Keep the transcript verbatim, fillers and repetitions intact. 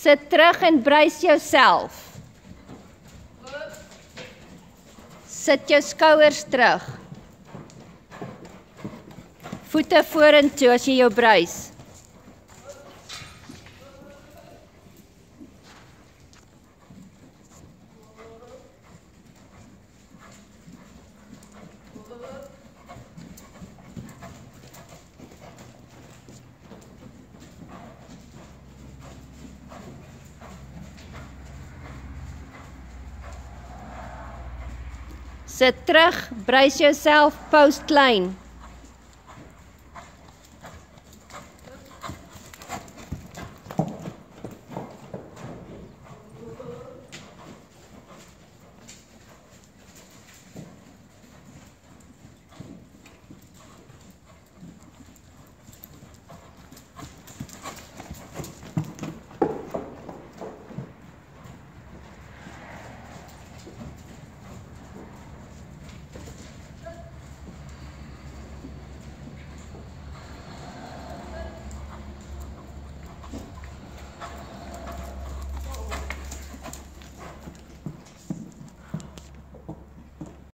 Sit terug en brys jouself. Sit jou skouers terug. Voete vorentoe as jy jou brys. Sit terug, brys jouself, post klein.